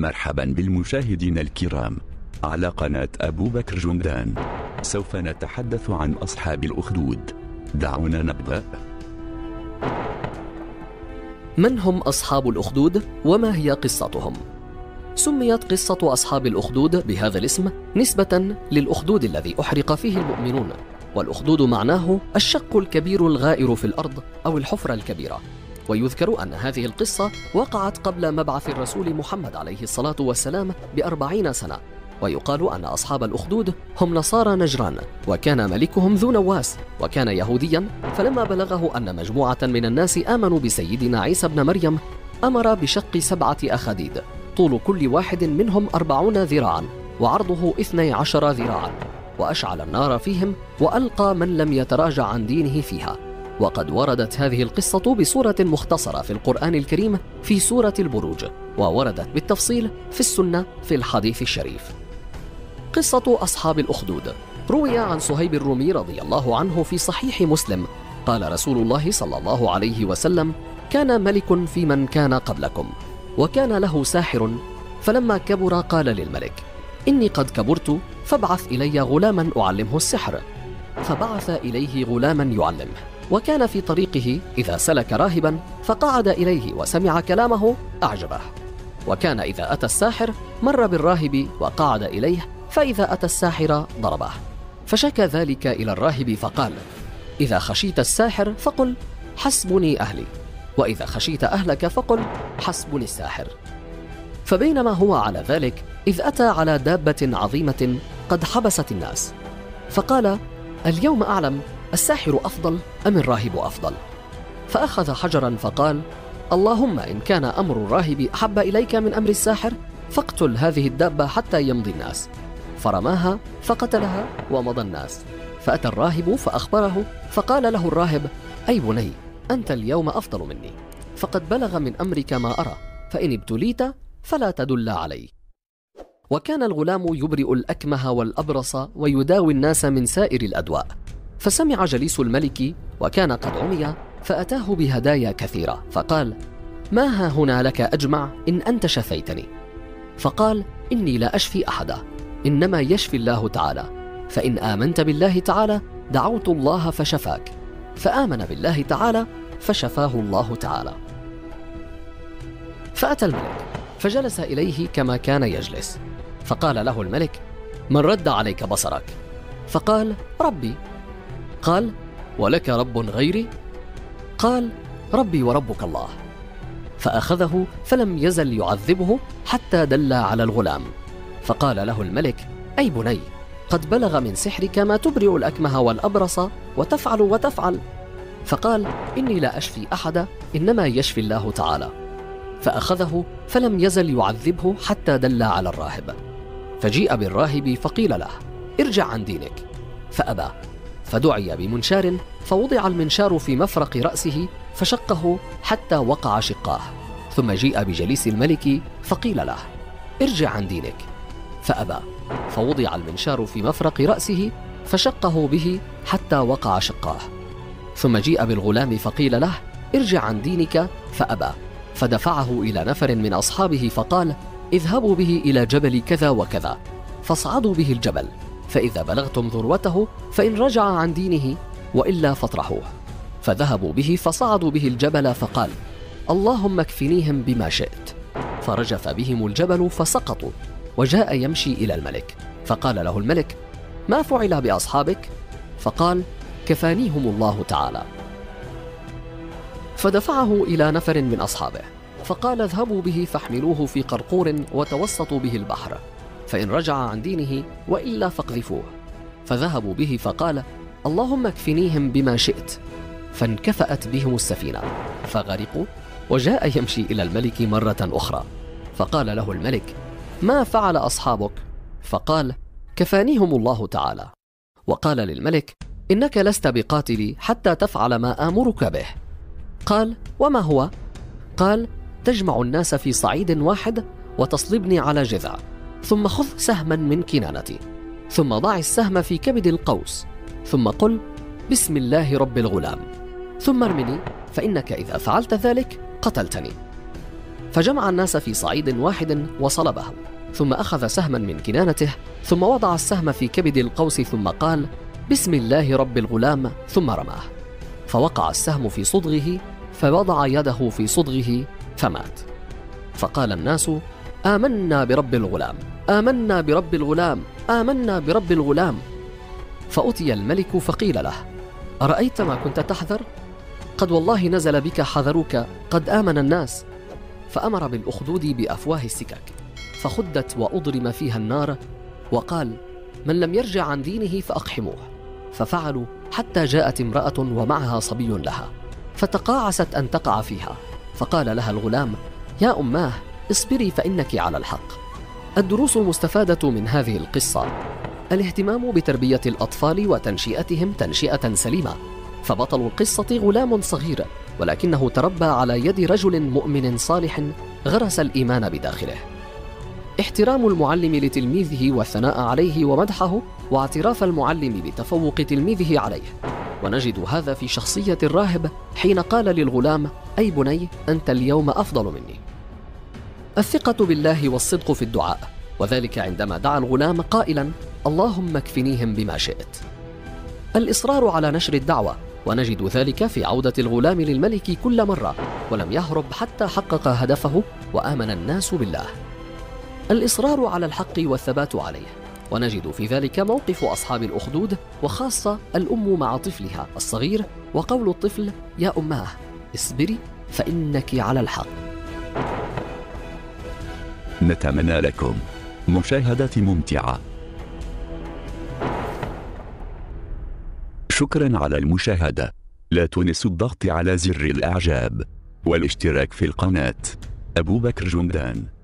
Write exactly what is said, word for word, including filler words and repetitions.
مرحبا بالمشاهدين الكرام على قناة أبو بكر جندان. سوف نتحدث عن أصحاب الأخدود. دعونا نبدأ. من هم أصحاب الأخدود وما هي قصتهم؟ سميت قصة أصحاب الأخدود بهذا الاسم نسبة للأخدود الذي أحرق فيه المؤمنون، والأخدود معناه الشق الكبير الغائر في الأرض أو الحفرة الكبيرة. ويذكر أن هذه القصة وقعت قبل مبعث الرسول محمد عليه الصلاة والسلام بأربعين سنة. ويقال أن أصحاب الأخدود هم نصارى نجران، وكان ملكهم ذو نواس وكان يهوديا، فلما بلغه أن مجموعة من الناس آمنوا بسيدنا عيسى بن مريم أمر بشق سبعة أخاديد طول كل واحد منهم أربعون ذراعا وعرضه اثني عشر ذراعا، وأشعل النار فيهم وألقى من لم يتراجع عن دينه فيها. وقد وردت هذه القصة بصورة مختصرة في القرآن الكريم في سورة البروج، ووردت بالتفصيل في السنة في الحديث الشريف. قصة أصحاب الأخدود روي عن صهيب الرومي رضي الله عنه في صحيح مسلم قال رسول الله صلى الله عليه وسلم: كان ملك في من كان قبلكم، وكان له ساحر، فلما كبر قال للملك: إني قد كبرت، فابعث إلي غلاما أعلمه السحر. فبعث إليه غلاما يعلمه، وكان في طريقه إذا سلك راهبا فقعد إليه وسمع كلامه أعجبه، وكان إذا أتى الساحر مر بالراهب وقعد إليه، فإذا أتى الساحر ضربه. فشكى ذلك إلى الراهب فقال: إذا خشيت الساحر فقل حسبني أهلي، وإذا خشيت أهلك فقل حسبني الساحر. فبينما هو على ذلك إذ أتى على دابة عظيمة قد حبست الناس، فقال: اليوم أعلم الساحر أفضل أم الراهب أفضل؟ فأخذ حجرا فقال: اللهم إن كان أمر الراهب أحب إليك من أمر الساحر فاقتل هذه الدابة حتى يمضي الناس. فرماها فقتلها ومضى الناس. فأتى الراهب فأخبره، فقال له الراهب: أي بني، أنت اليوم أفضل مني، فقد بلغ من أمرك ما أرى، فإن ابتليت فلا تدل علي. وكان الغلام يبرئ الأكمه والأبرص ويداوي الناس من سائر الأدواء. فسمع جليس الملك وكان قد عمي، فأتاه بهدايا كثيرة، فقال: ما ها هنا لك أجمع إن أنت شفيتني؟ فقال: إني لا أشفي أحدا، إنما يشفي الله تعالى، فإن آمنت بالله تعالى دعوت الله فشفاك، فآمن بالله تعالى فشفاه الله تعالى. فأتى الملك فجلس إليه كما كان يجلس، فقال له الملك: من رد عليك بصرك؟ فقال: ربي. قال: ولك رب غيري؟ قال: ربي وربك الله. فأخذه فلم يزل يعذبه حتى دل على الغلام. فقال له الملك: أي بني، قد بلغ من سحرك ما تبرئ الأكمه والأبرص وتفعل وتفعل. فقال: إني لا أشفي أحدا، إنما يشفي الله تعالى. فأخذه فلم يزل يعذبه حتى دل على الراهب. فجيء بالراهب فقيل له: ارجع عن دينك، فأبى. فدعي بمنشار، فوضع المنشار في مفرق رأسه فشقه حتى وقع شقاه. ثم جيء بجليس الملك فقيل له: ارجع عن دينك، فأبى. فوضع المنشار في مفرق رأسه فشقه به حتى وقع شقاه. ثم جيء بالغلام فقيل له: ارجع عن دينك، فأبى. فدفعه إلى نفر من أصحابه فقال: اذهبوا به إلى جبل كذا وكذا، فاصعدوا به الجبل، فإذا بلغتم ذروته فإن رجع عن دينه وإلا فاطرحوه. فذهبوا به فصعدوا به الجبل، فقال: اللهم اكفنيهم بما شئت. فرجف بهم الجبل فسقطوا، وجاء يمشي إلى الملك، فقال له الملك: ما فعل بأصحابك؟ فقال: كفانيهم الله تعالى. فدفعه إلى نفر من أصحابه فقال: اذهبوا به فاحملوه في قرقور وتوسطوا به البحر، فإن رجع عن دينه وإلا فاقذفوه. فذهبوا به فقال: اللهم اكفنيهم بما شئت. فانكفأت بهم السفينة فغرقوا، وجاء يمشي إلى الملك مرة أخرى، فقال له الملك: ما فعل أصحابك؟ فقال: كفانيهم الله تعالى. وقال للملك: إنك لست بقاتلي حتى تفعل ما آمرك به. قال: وما هو؟ قال: تجمع الناس في صعيد واحد وتصلبني على جذع، ثم خذ سهما من كنانتي، ثم ضع السهم في كبد القوس، ثم قل بسم الله رب الغلام، ثم ارمني، فإنك إذا فعلت ذلك قتلتني. فجمع الناس في صعيد واحد وصلبه، ثم أخذ سهما من كنانته، ثم وضع السهم في كبد القوس، ثم قال: بسم الله رب الغلام، ثم رماه، فوقع السهم في صدغه، فوضع يده في صدغه فمات. فقال الناس: آمنا برب الغلام، آمنا برب الغلام، آمنا برب الغلام. فأتي الملك فقيل له: أرأيت ما كنت تحذر؟ قد والله نزل بك حذرك، قد آمن الناس. فأمر بالأخدود بأفواه السكك، فخدت وأضرم فيها النار، وقال: من لم يرجع عن دينه فأقحموه. ففعلوا حتى جاءت امرأة ومعها صبي لها، فتقاعست أن تقع فيها، فقال لها الغلام: يا أماه اصبري فإنك على الحق. الدروس المستفادة من هذه القصة: الاهتمام بتربية الأطفال وتنشئتهم تنشئة سليمة، فبطل القصة غلام صغير ولكنه تربى على يد رجل مؤمن صالح غرس الإيمان بداخله. احترام المعلم لتلميذه والثناء عليه ومدحه، واعتراف المعلم بتفوق تلميذه عليه. ونجد هذا في شخصية الراهب حين قال للغلام: أي بني أنت اليوم أفضل مني. الثقة بالله والصدق في الدعاء، وذلك عندما دعا الغلام قائلا: اللهم اكفنيهم بما شئت. الإصرار على نشر الدعوة، ونجد ذلك في عودة الغلام للملك كل مرة، ولم يهرب حتى حقق هدفه وآمن الناس بالله. الإصرار على الحق والثبات عليه، ونجد في ذلك موقف أصحاب الأخدود، وخاصة الأم مع طفلها الصغير، وقول الطفل: يا أماه اصبري فإنك على الحق. نتمنى لكم مشاهدات ممتعة. شكرا على المشاهدة. لا تنسوا الضغط على زر الإعجاب والاشتراك في القناة. أبو بكر جندان.